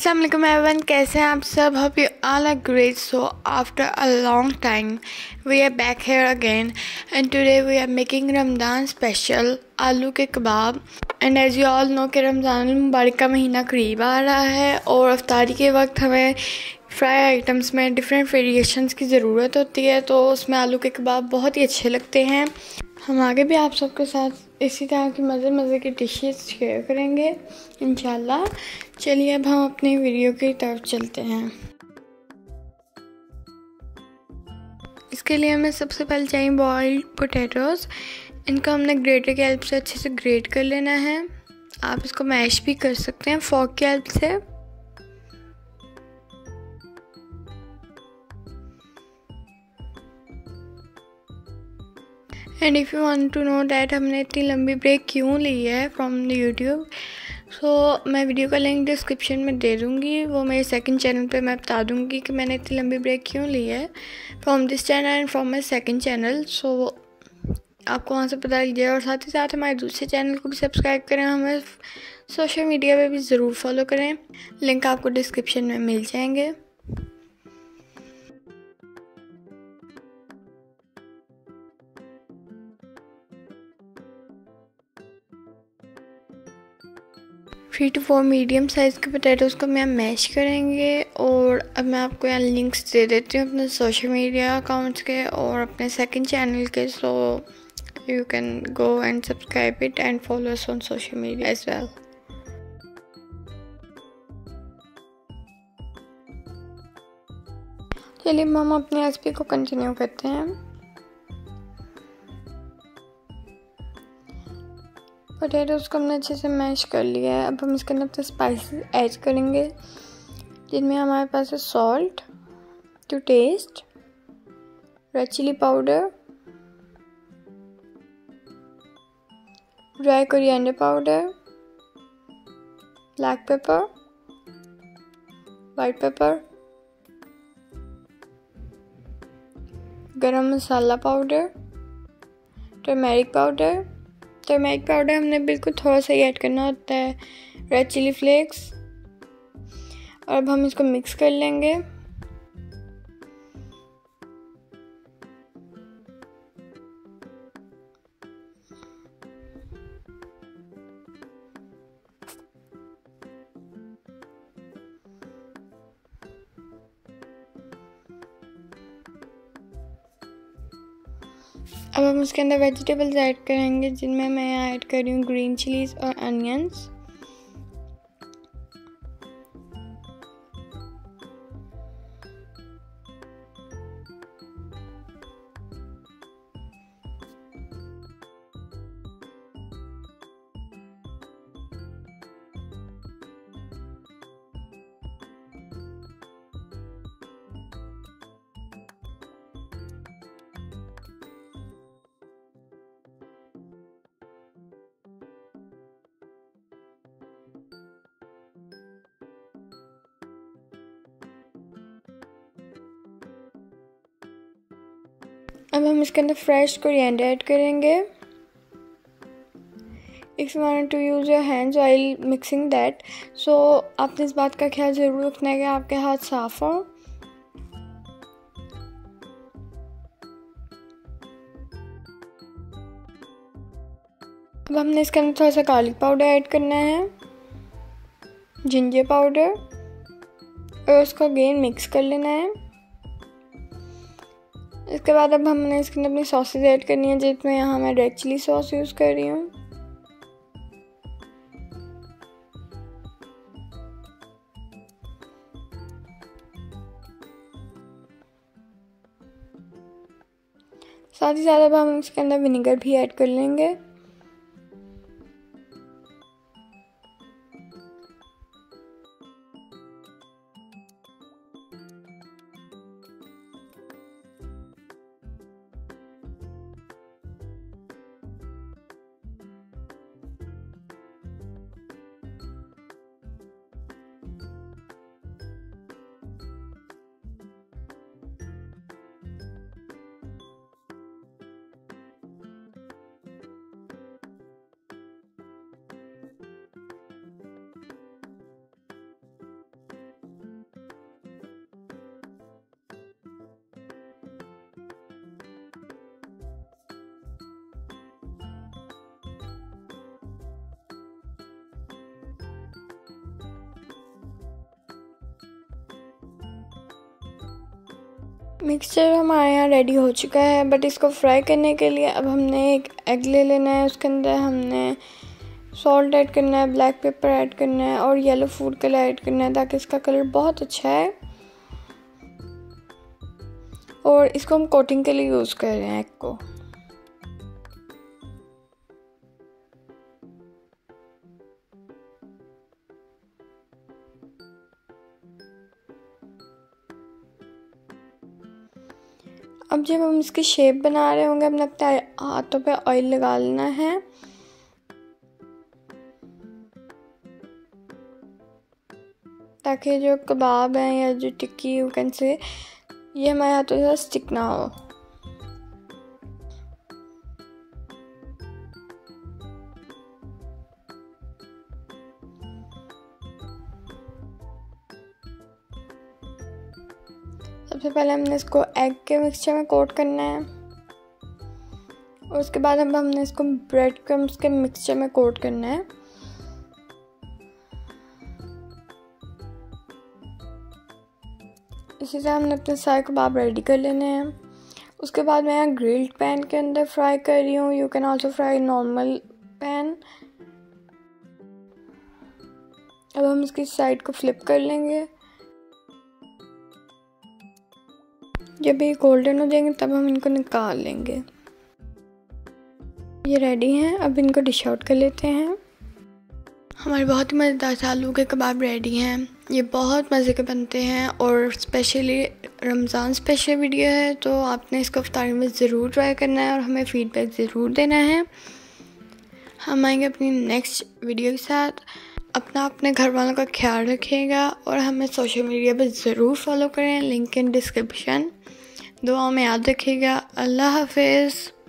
Assalamu alaikum everyone, कैसे हैं आप सब? Hope you all are great. So after a long time we are back here again and today we are making Ramadan special आलू के कबाब. And as you all know कि रमज़ान मुबारक का महीना करीब आ रहा है और अफ्तारी के वक्त हमें फ्राई आइटम्स में डिफरेंट वेरिएशंस की ज़रूरत होती है, तो उसमें आलू के कबाब बहुत ही अच्छे लगते हैं. हम आगे भी आप सबके साथ इसी तरह की मज़े की डिशेस शेयर करेंगे इंशाल्लाह. चलिए अब हम अपनी वीडियो की तरफ चलते हैं. इसके लिए हमें सबसे पहले चाहिए बॉइल्ड पोटैटोज़. इनको हमने ग्रेटर की हेल्प से अच्छे से ग्रेट कर लेना है. आप इसको मैश भी कर सकते हैं फॉर्क की हेल्प से. And if you want to know that हमने इतनी लंबी ब्रेक क्यों ली है फ्रॉम द यूट्यूब, सो मैं वीडियो का लिंक डिस्क्रिप्शन में दे दूँगी. वो मेरे सेकंड चैनल पे मैं बता दूँगी कि मैंने इतनी लंबी ब्रेक क्यों ली है from this channel and from my second channel. So आपको वहाँ से पता लग जाए. और साथ ही साथ हमारे दूसरे चैनल को भी सब्सक्राइब करें. हमें सोशल मीडिया पे भी ज़रूर फॉलो करें. लिंक आपको डिस्क्रिप्शन में मिल जाएंगे. 3 to 4 मीडियम साइज़ के पोटैटोज़ को मैं मैश करेंगे. और अब मैं आपको यहाँ लिंक्स दे देती हूँ अपने सोशल मीडिया अकाउंट्स के और अपने सेकंड चैनल के. So you can go and subscribe it and follow us on social media as well. चलिए हम अपनी रेसिपी को कंटिन्यू करते हैं. पोटैटोज़ को हमने अच्छे से मैश कर लिया है. अब हम इसके अंदर अपने स्पाइसेस ऐड करेंगे जिनमें हमारे पास है salt to taste, red chilli powder, dry coriander powder, black pepper, white pepper, garam masala powder, turmeric powder. Turmeric powder हमने बिल्कुल थोड़ा सा ही ऐड करना होता है, रेड चिली फ्लेक्स. और अब हम इसको मिक्स कर लेंगे. अब हम उसके अंदर वेजिटेबल्स ऐड करेंगे जिनमें मैं ऐड कर रही हूँ ग्रीन चिलीज और अनियंस. अब हम इसके अंदर फ्रेश कोरिएंडर ऐड करेंगे. If you want to use your hands while mixing that, so आपने इस बात का ख्याल ज़रूर रखना है कि आपके हाथ साफ़ हों. अब हमने इसके अंदर थोड़ा सा गार्लिक पाउडर ऐड करना है, जिंजर पाउडर, और उसको अगेन मिक्स कर लेना है. इसके बाद अब हमने इसके अंदर अपनी सॉसेज ऐड करनी है जिसमें यहाँ मैं रेड चिली सॉस यूज़ कर रही हूँ. साथ ही साथ अब हम इसके अंदर विनेगर भी ऐड कर लेंगे. मिक्सचर हमारे यहाँ रेडी हो चुका है, बट इसको फ्राई करने के लिए अब हमने एक एग ले लेना है। उसके अंदर हमने सॉल्ट ऐड करना है, ब्लैक पेपर ऐड करना है और येलो फूड कलर ऐड करना है ताकि इसका कलर बहुत अच्छा है। और इसको हम कोटिंग के लिए यूज़ कर रहे हैं एग को। अब जब हम इसकी शेप बना रहे होंगे, अपने अपने हाथों पे ऑयल लगा लेना है। ताकि जो कबाब हैं या जो टिक्की यू कैन से, ये हमारे हाथों से स्टिक ना हो। सबसे पहले हमने इसको एग के मिक्सचर में कोट करना है और उसके बाद हमने इसको ब्रेड क्रम्स के मिक्सचर में कोट करना है। इसी तरह हमने अपने सारे कबाब रेडी कर लेने हैं। उसके बाद मैं यहाँ ग्रिल्ड पैन के अंदर फ्राई कर रही हूँ। You can also fry normal pan. अब हम इसकी साइड को फ्लिप कर लेंगे। जब ये गोल्डन हो जाएंगे तब हम इनको निकाल लेंगे। ये रेडी हैं, अब इनको डिश आउट कर लेते हैं। हमारे बहुत ही मज़ेदार से आलू के कबाब रेडी हैं। ये बहुत मज़े के बनते हैं और स्पेशली रमज़ान स्पेशल वीडियो है, तो आपने इसको इफ्तारी में ज़रूर ट्राई करना है और हमें फ़ीडबैक ज़रूर देना है। हम आएंगे अपनी नेक्स्ट वीडियो के साथ। अपने घर वालों का ख्याल रखिएगा और हमें सोशल मीडिया पर ज़रूर फॉलो करें, लिंक इन डिस्क्रिप्शन। दुआ में याद रखिएगा। अल्लाह हाफिज़।